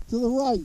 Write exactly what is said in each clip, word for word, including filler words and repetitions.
To the right.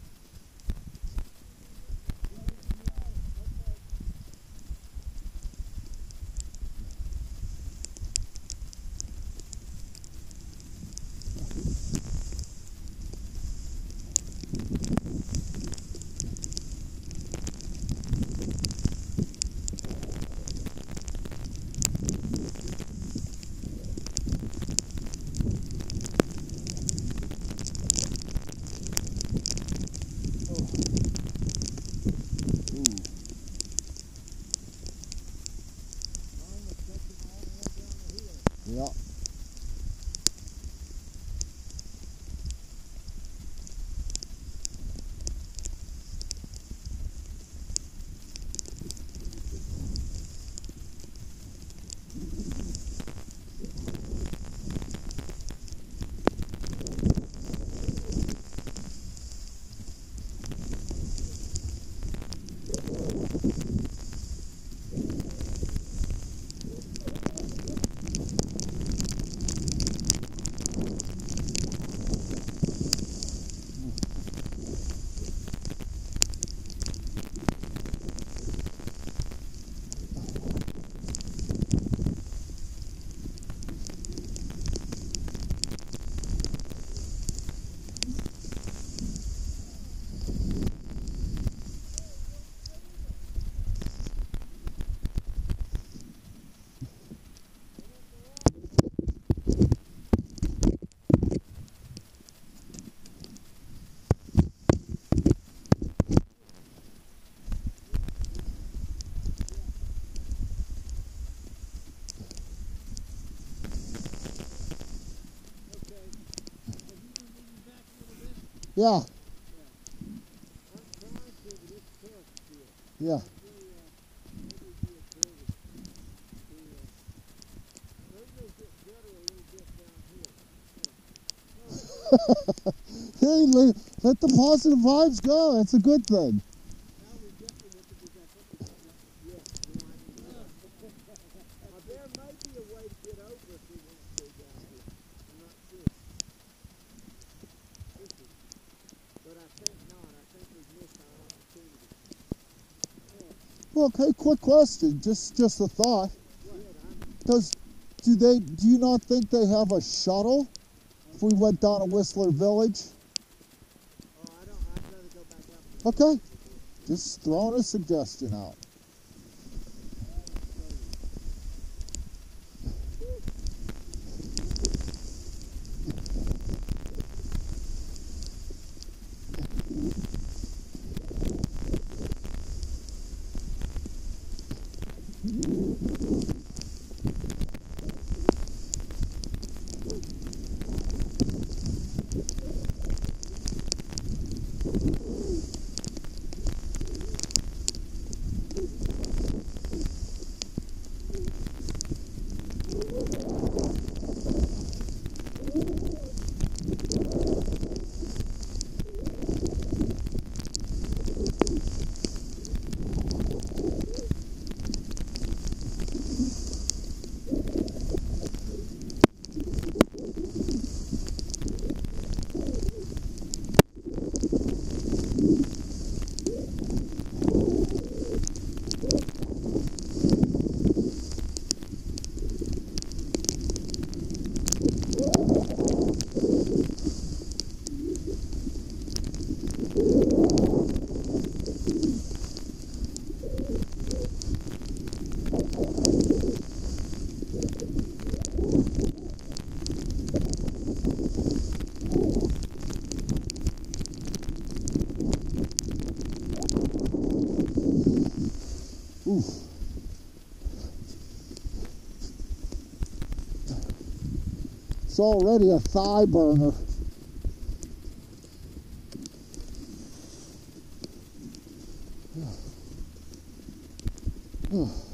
Yeah. Yeah. Yeah. Hey, let, let the positive vibes go. That's a good thing. There might be a way to get over if we want to down here. I'm not sure. But I think not. I think we've missed our opportunity. Well, okay, quick question. Just just a thought. Does do they do you not think they have a shuttle if we went down to Whistler Village? Oh, I don't. I'd rather go back up. Okay. Just throwing a suggestion out. Oof. It's already a thigh burner. Ugh.